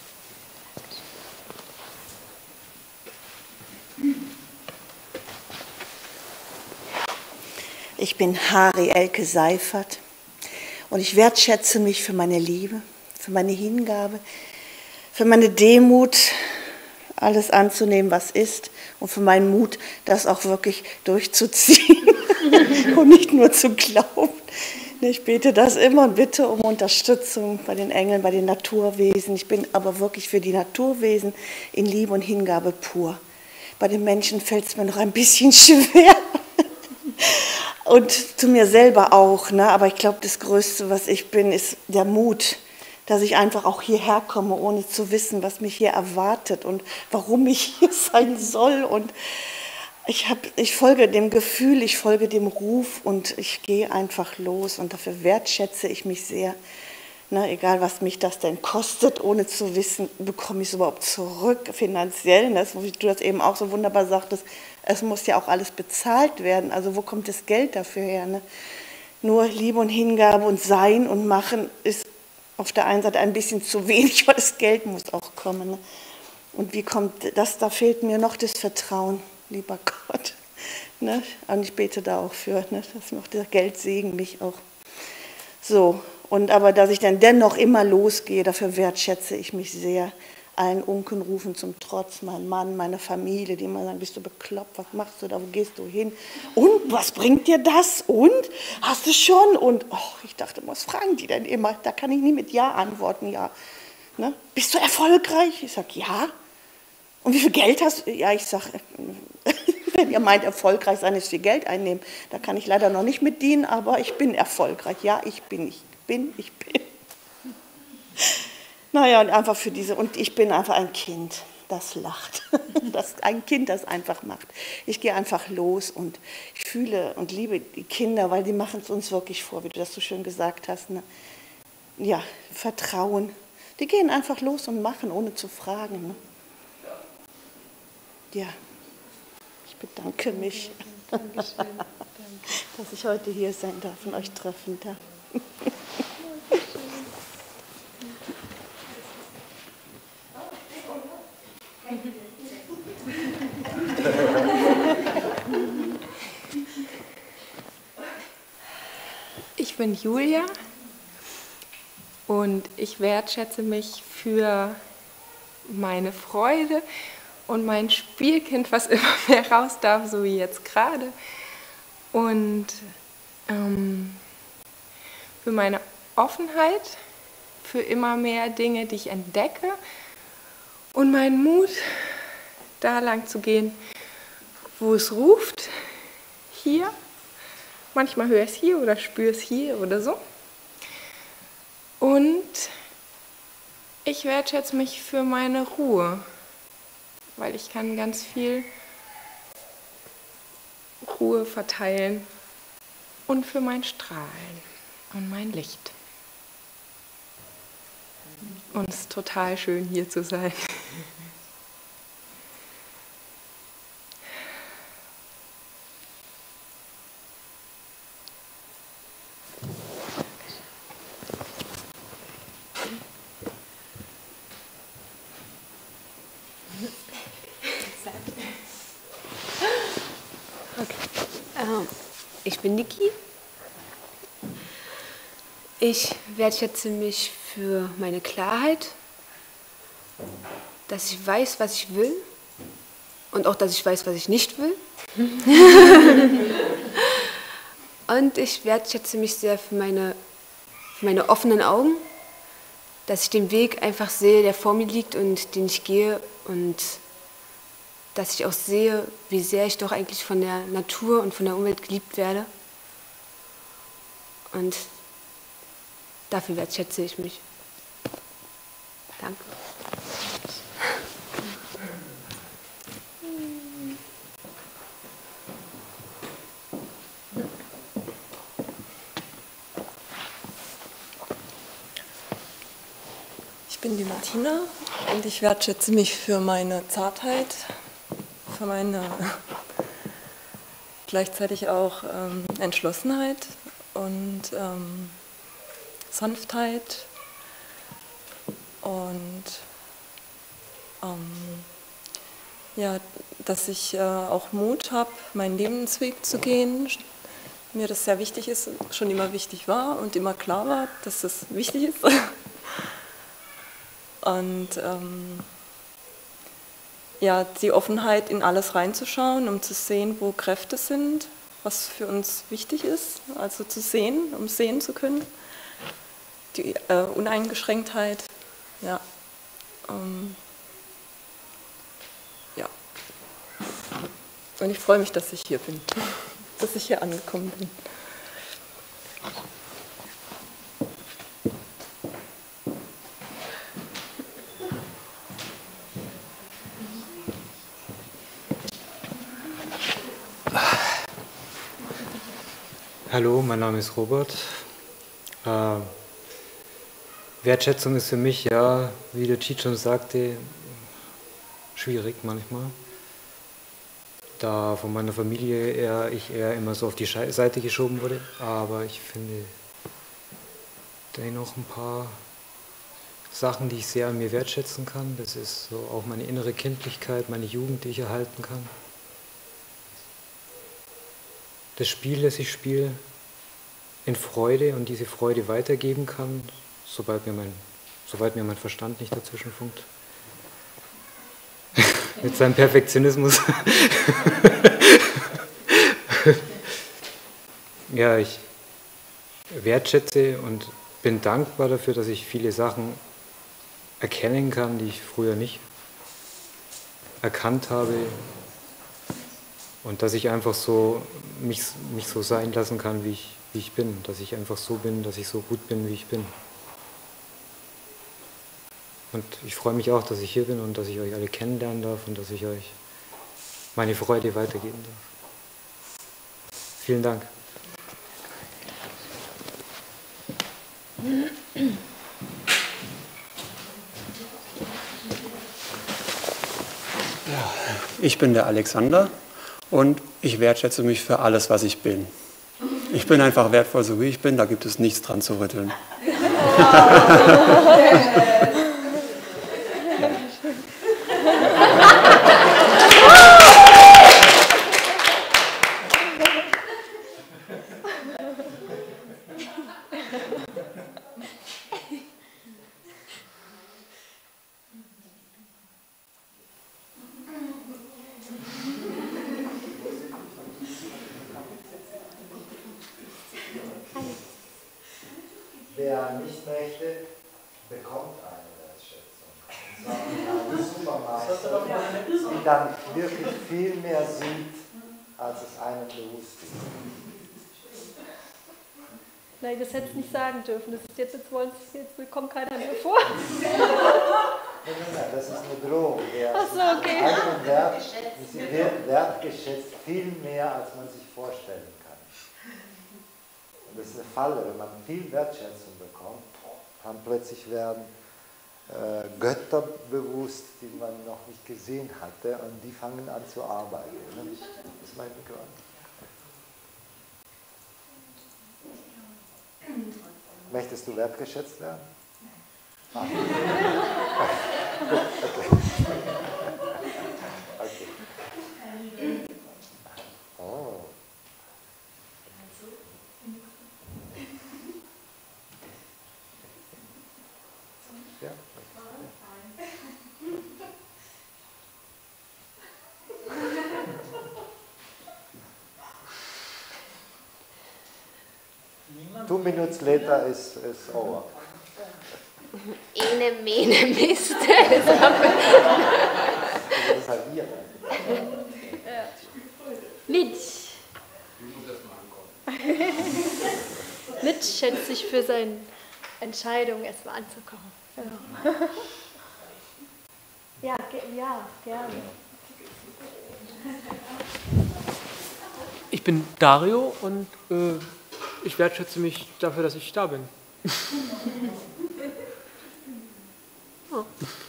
Ich bin Hari Elke Seifert und ich wertschätze mich für meine Liebe, für meine Hingabe, für meine Demut, alles anzunehmen, was ist, und für meinen Mut, das auch wirklich durchzuziehen und nicht nur zu glauben. Ich bete das immer und bitte um Unterstützung bei den Engeln, bei den Naturwesen. Ich bin aber wirklich für die Naturwesen in Liebe und Hingabe pur. Bei den Menschen fällt es mir noch ein bisschen schwer. Und zu mir selber auch, ne? Aber ich glaube, das Größte, was ich bin, ist der Mut, dass ich einfach auch hierher komme, ohne zu wissen, was mich hier erwartet und warum ich hier sein soll. Und ich, hab, ich folge dem Gefühl, ich folge dem Ruf und ich gehe einfach los. Und dafür wertschätze ich mich sehr, Ne, egal, was mich das denn kostet, ohne zu wissen, bekomme ich es überhaupt zurück finanziell. Ne, wie du das eben auch so wunderbar sagtest, es muss ja auch alles bezahlt werden. Also wo kommt das Geld dafür her? Ne? Nur Liebe und Hingabe und Sein und Machen ist auf der einen Seite ein bisschen zu wenig, weil das Geld muss auch kommen. Ne? Und wie kommt das? Da fehlt mir noch das Vertrauen, lieber Gott. Ne? Und ich bete da auch für, ne? Dass noch der Geldsegen mich auch so. Und aber dass ich dann dennoch immer losgehe, dafür wertschätze ich mich sehr. Allen Unkenrufen zum Trotz, mein Mann, meine Familie, die immer sagen, bist du bekloppt, was machst du da, wo gehst du hin? Und, was bringt dir das? Und, hast du schon? Und, oh, ich dachte, was fragen die denn immer? Da kann ich nie mit Ja antworten, ja. Ne? Bist du erfolgreich? Ich sage, ja. Und wie viel Geld hast du? Ja, ich sage, wenn ihr meint, erfolgreich sein ist viel Geld einnehmen, da kann ich leider noch nicht mit dienen, aber ich bin erfolgreich. Ja, ich bin, ich bin, ich bin. Naja, und einfach für diese, und ich bin einfach ein Kind, das lacht. Das, ein Kind, das einfach macht. Ich gehe einfach los und ich fühle und liebe die Kinder, weil die machen es uns wirklich vor, wie du das so schön gesagt hast. Ne? Ja, Vertrauen. Die gehen einfach los und machen, ohne zu fragen. Ne? Ja, ich bedanke mich, Dankeschön. Danke. Dass ich heute hier sein darf und euch treffen darf. Ich bin Julia und ich wertschätze mich für meine Freude und mein Spielkind, was immer mehr raus darf, so wie jetzt gerade. Und ähm, für meine Offenheit, für immer mehr Dinge, die ich entdecke und meinen Mut, da lang zu gehen, wo es ruft, hier. Manchmal höre ich es hier oder spüre es hier oder so. Und ich wertschätze mich für meine Ruhe, weil ich kann ganz viel Ruhe verteilen und für mein Strahlen und mein Licht. Und es ist total schön, hier zu sein. Ich bin Niki. Ich wertschätze mich für meine Klarheit, dass ich weiß, was ich will und auch, dass ich weiß, was ich nicht will. Und ich wertschätze mich sehr für meine, für meine offenen Augen, dass ich den Weg einfach sehe, der vor mir liegt und den ich gehe, und dass ich auch sehe, wie sehr ich doch eigentlich von der Natur und von der Umwelt geliebt werde. Und dafür wertschätze ich mich. Danke. Ich bin die Martina und ich wertschätze mich für meine Zartheit, für meine gleichzeitig auch ähm, Entschlossenheit und ähm, Sanftheit und ähm, ja, dass ich äh, auch Mut habe, meinen Lebensweg zu gehen. Mir das sehr wichtig ist, schon immer wichtig war und immer klar war, dass das wichtig ist. Und ähm, ja, die Offenheit, in alles reinzuschauen, um zu sehen, wo Kräfte sind, was für uns wichtig ist, also zu sehen, um sehen zu können. Die äh, Uneingeschränktheit, ja. Ähm, ja. Und ich freue mich, dass ich hier bin, dass ich hier angekommen bin. Hallo, mein Name ist Robert. Äh, Wertschätzung ist für mich, ja, wie der Cheat schon sagte, schwierig manchmal. Da von meiner Familie eher, ich eher immer so auf die Seite geschoben wurde. Aber ich finde dennoch ein paar Sachen, die ich sehr an mir wertschätzen kann. Das ist so auch meine innere Kindlichkeit, meine Jugend, die ich erhalten kann. Das Spiel, das ich spiele, in Freude und diese Freude weitergeben kann, sobald mir mein, soweit mir mein Verstand nicht dazwischen funkt. Mit seinem Perfektionismus. Ja, ich wertschätze und bin dankbar dafür, dass ich viele Sachen erkennen kann, die ich früher nicht erkannt habe. Und dass ich einfach so mich, mich so sein lassen kann, wie ich, wie ich bin. Dass ich einfach so bin, dass ich so gut bin, wie ich bin. Und ich freue mich auch, dass ich hier bin und dass ich euch alle kennenlernen darf und dass ich euch meine Freude weitergeben darf. Vielen Dank. Ja, ich bin der Alexander und ich wertschätze mich für alles, was ich bin. Ich bin einfach wertvoll, so wie ich bin, da gibt es nichts dran zu rütteln. Wer nicht möchte, bekommt eine Wertschätzung. Und zwar eine Supermeister, die dann wirklich viel mehr sieht, als es einem bewusst ist. Nein, das hätte ich nicht sagen dürfen. Das ist jetzt, jetzt, wollen Sie, jetzt kommt keiner mehr vor. Nein, nein, nein, das ist eine Drohung. Ach so, okay. Eigenen Wert, sie wird wertgeschätzt viel mehr, als man sich vorstellen kann. Und das ist eine Falle, wenn man viel Wertschätzung bekommt, dann plötzlich werden äh, Götter bewusst, die man noch nicht gesehen hatte, und die fangen an zu arbeiten. Das ist mein Mikro. Möchtest du wertgeschätzt werden? Ah. Okay. Okay. Oh. Ja. Two minutes later is, is over. Ene, mene, Mist. Mitch. Mitch schätzt sich für seine Entscheidung, erstmal anzukommen. Ja, ge ja, gerne. Ich bin Dario und äh, ich wertschätze mich dafür, dass ich da bin. Oh.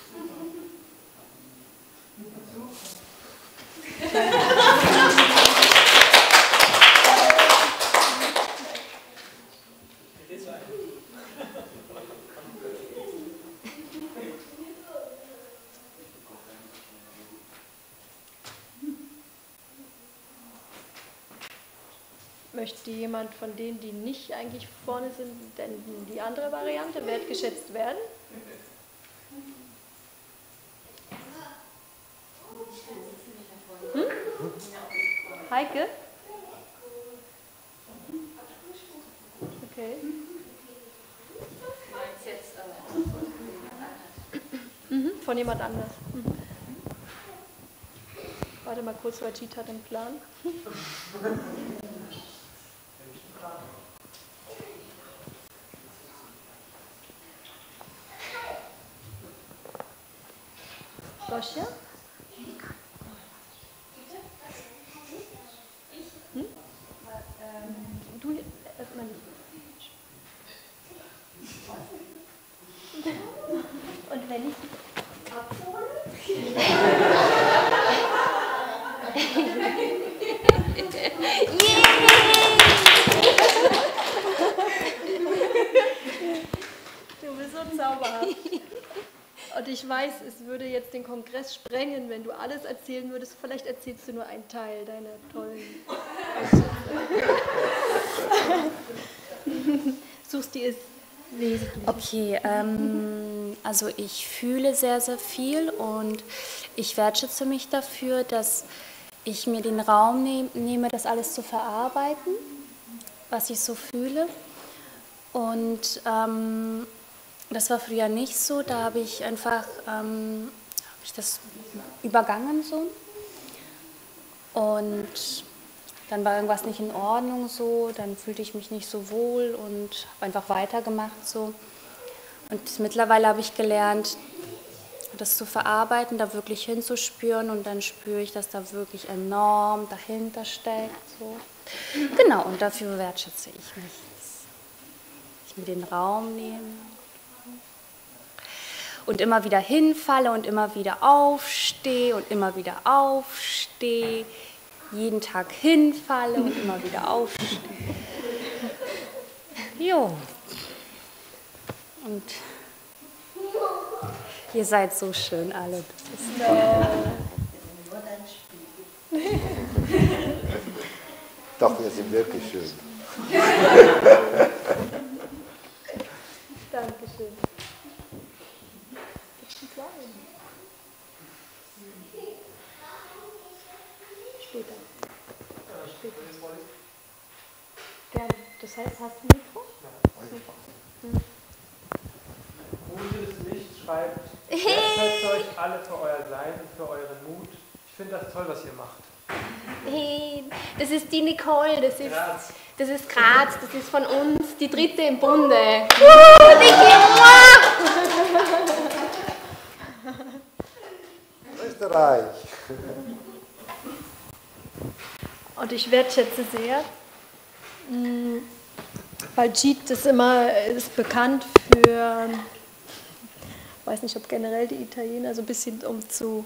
Möchte jemand von denen, die nicht eigentlich vorne sind, denn die andere Variante wertgeschätzt werden? Hm? Heike? Okay. Mhm, von jemand anders. Mhm. Warte mal kurz, weil Cheat hat einen Plan. Gosia? Hm? Du erstmal nicht. Kann ich dich abholen? Du bist so zauberhaft. Und ich weiß, es würde jetzt den Kongress sprengen, wenn du alles erzählen würdest. Vielleicht erzählst du nur einen Teil deiner tollen Suchst dir es wesentlich. Okay, ähm, also ich fühle sehr, sehr viel und ich wertschätze mich dafür, dass ich mir den Raum nehm, nehme, das alles zu verarbeiten, was ich so fühle. Und ähm, das war früher nicht so, da habe ich einfach ähm, hab ich das übergangen so. Und dann war irgendwas nicht in Ordnung so, dann fühlte ich mich nicht so wohl und habe einfach weitergemacht so. Und mittlerweile habe ich gelernt, das zu verarbeiten, da wirklich hinzuspüren und dann spüre ich, dass da wirklich enorm dahinter steckt. So. Genau, und dafür wertschätze ich mich, dass ich mir den Raum nehme und immer wieder hinfalle und immer wieder aufstehe und immer wieder aufstehe, jeden Tag hinfalle und immer wieder aufstehe. Jo. Und ihr seid so schön alle. Das ist Doch, wir sind wirklich schön. Dankeschön. Später. Später. Gerne. Das heißt, hast du ein Mikro? Hm. Gutes Licht schreibt, wertschätzt euch alle für euer Sein und für euren Mut. Ich finde das toll, was ihr macht. Hey, das ist die Nicole, das ist, das ist Graz, das ist von uns, die dritte im Bunde. Uh, Österreich. Und ich wertschätze sehr, weil Jeet ist immer ist bekannt für, ich weiß nicht, ob generell die Italiener so ein bisschen um zu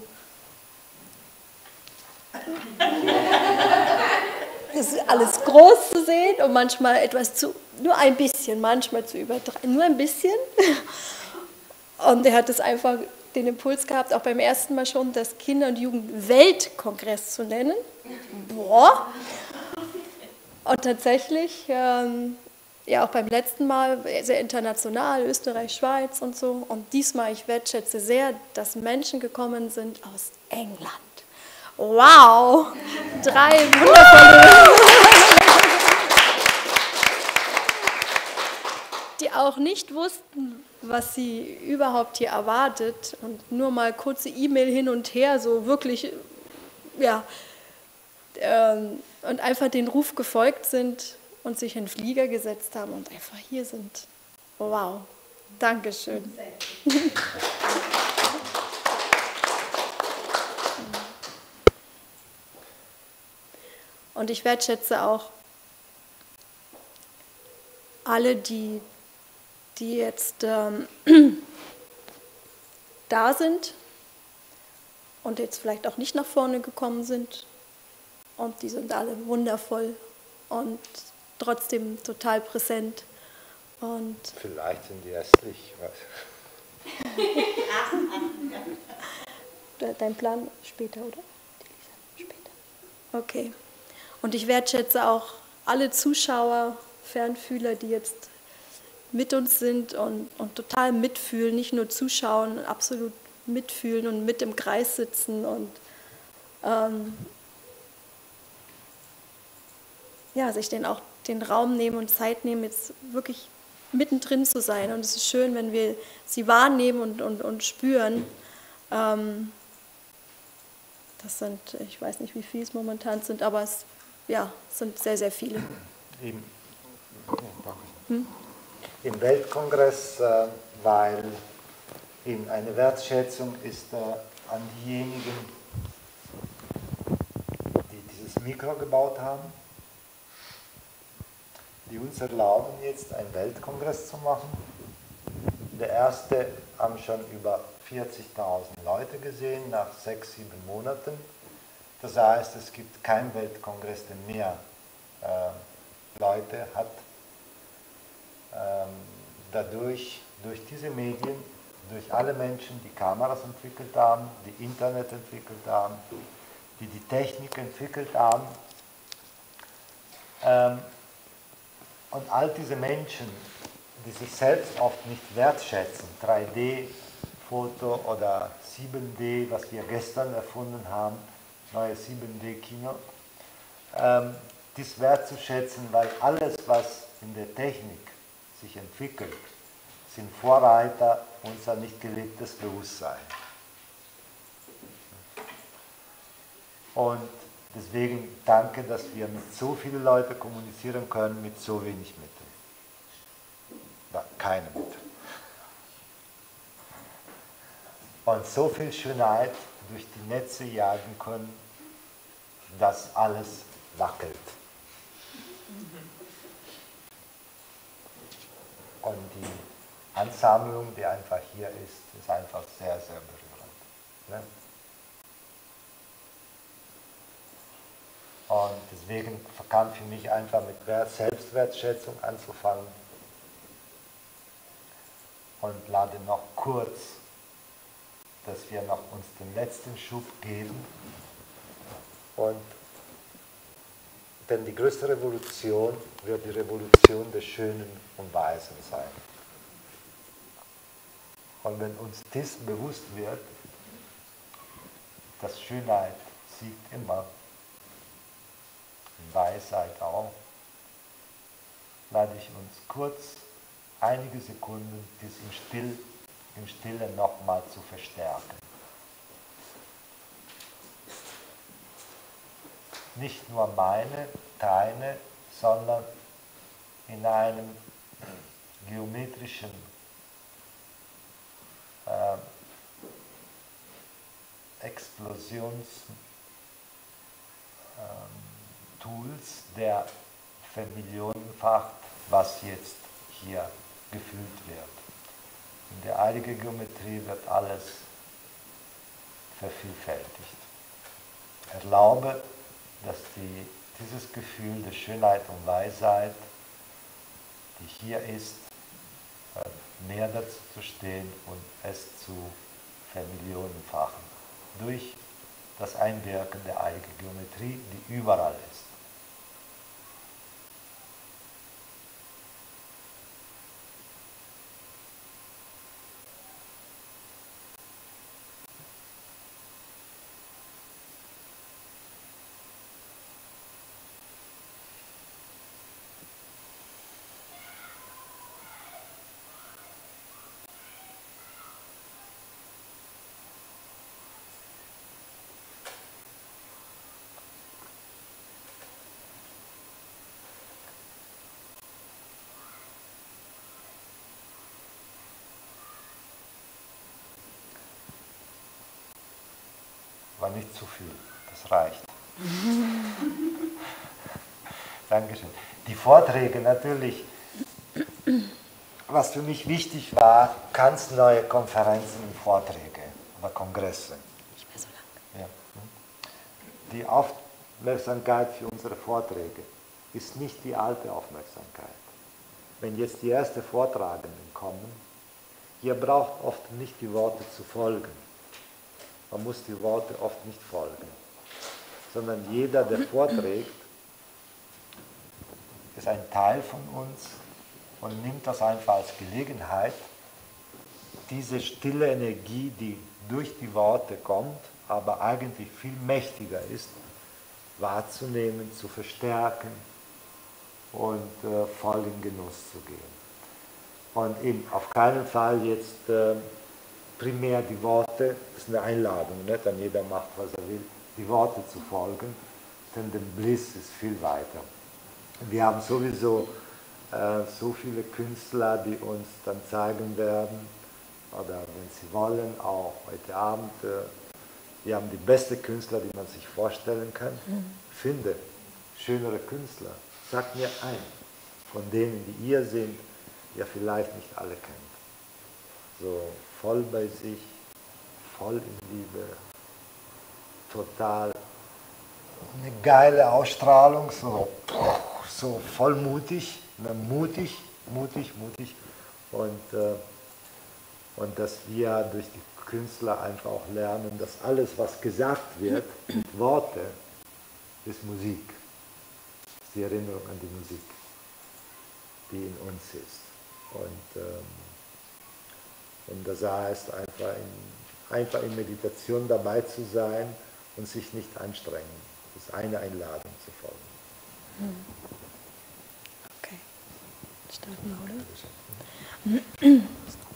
das ist alles groß zu sehen und manchmal etwas zu, nur ein bisschen, manchmal zu übertreiben, nur ein bisschen. Und er hat es einfach den Impuls gehabt, auch beim ersten Mal schon, das Kinder- und Jugendweltkongress zu nennen. Boah! Und tatsächlich, ähm, ja auch beim letzten Mal, sehr international, Österreich, Schweiz und so. Und diesmal, ich wertschätze sehr, dass Menschen gekommen sind aus England. Wow! Drei wundervolle, die auch nicht wussten, was sie überhaupt hier erwartet und nur mal kurze E-Mail hin und her, so wirklich, ja, ähm, und einfach den Ruf gefolgt sind und sich in den Flieger gesetzt haben und einfach hier sind. Wow! Dankeschön. Und ich wertschätze auch alle, die, die jetzt ähm, da sind und jetzt vielleicht auch nicht nach vorne gekommen sind. Und die sind alle wundervoll und trotzdem total präsent. Und Vielleicht sind die hässlich. Dein Plan später, oder? Später. Okay. Und ich wertschätze auch alle Zuschauer, Fernfühler, die jetzt mit uns sind und, und total mitfühlen, nicht nur zuschauen, absolut mitfühlen und mit im Kreis sitzen und ähm, ja, sich den auch den Raum nehmen und Zeit nehmen, jetzt wirklich mittendrin zu sein. Und es ist schön, wenn wir sie wahrnehmen und, und, und spüren. Ähm, das sind, ich weiß nicht, wie viele es momentan sind, aber es ja, sind sehr, sehr viele. Im, hm? im Weltkongress, äh, weil eben eine Wertschätzung ist äh, an diejenigen, die dieses Mikro gebaut haben, die uns erlauben, jetzt einen Weltkongress zu machen der erste haben schon über vierzigtausend Leute gesehen nach sechs, sieben Monaten. Das heißt, es gibt keinen Weltkongress, der mehr äh, Leute hat. Ähm, dadurch, durch diese Medien, durch alle Menschen, die Kameras entwickelt haben, die Internet entwickelt haben, die die Technik entwickelt haben. Ähm, und all diese Menschen, die sich selbst oft nicht wertschätzen, drei D-Foto oder sieben D, was wir gestern erfunden haben, neue sieben D-Kino, ähm, dies wertzuschätzen, weil alles, was in der Technik sich entwickelt, sind Vorreiter unser nicht gelebtes Bewusstsein. Und deswegen danke, dass wir mit so vielen Leuten kommunizieren können, mit so wenig Mitteln. Oder keine Mittel. Und so viel Schönheit durch die Netze jagen können, dass alles wackelt. Und die Ansammlung, die einfach hier ist, ist einfach sehr, sehr berührend. Ne? Und deswegen kam für mich einfach mit Selbstwertschätzung anzufangen. Und lade noch kurz, dass wir noch uns den letzten Schub geben. Und denn die größte Revolution wird die Revolution des Schönen und Weisen sein. Und wenn uns dies bewusst wird, dass Schönheit siegt immer, Weisheit auch, lade ich uns kurz einige Sekunden dies im, Still, im Stillen nochmal zu verstärken. Nicht nur meine, deine, sondern in einem geometrischen äh, Explosions äh, Tools, der vermillionenfacht, was jetzt hier gefühlt wird. In der heiligen Geometrie wird alles vervielfältigt. Erlaube, dass die, dieses Gefühl der Schönheit und Weisheit, die hier ist, mehr dazu zu stehen und es zu vermillionenfachen. Durch das Einwirken der heiligen Geometrie, die überall ist. War nicht zu viel, das reicht. Dankeschön. Die Vorträge natürlich, was für mich wichtig war, ganz neue Konferenzen und Vorträge oder Kongresse. Nicht mehr so lang. Ja. Die Aufmerksamkeit für unsere Vorträge ist nicht die alte Aufmerksamkeit. Wenn jetzt die ersten Vortragenden kommen, ihr braucht oft nicht die Worte zu folgen. Man muss die Worte oft nicht folgen, sondern jeder, der vorträgt, ist ein Teil von uns und nimmt das einfach als Gelegenheit, diese stille Energie, die durch die Worte kommt, aber eigentlich viel mächtiger ist, wahrzunehmen, zu verstärken und äh, voll in Genuss zu gehen. Und eben auf keinen Fall jetzt äh, primär die Worte, das ist eine Einladung, nicht? Dann jeder macht, was er will, die Worte zu folgen, denn der Bliss ist viel weiter. Wir haben sowieso äh, so viele Künstler, die uns dann zeigen werden, oder wenn sie wollen, auch heute Abend, äh, wir haben die besten Künstler, die man sich vorstellen kann. Mhm. Finde schönere Künstler. Sagt mir einen, von denen, die ihr seht, ihr vielleicht nicht alle kennt. so voll bei sich, voll in Liebe, total eine geile Ausstrahlung, so, so voll mutig, ne, mutig, mutig, mutig und, äh, und dass wir durch die Künstler einfach auch lernen, dass alles, was gesagt wird, mit Worte, ist Musik, ist die Erinnerung an die Musik, die in uns ist. Und, ähm, und das heißt, einfach in, einfach in Meditation dabei zu sein und sich nicht anstrengen. Das ist eine Einladung zu folgen. Okay, starten wir, oder?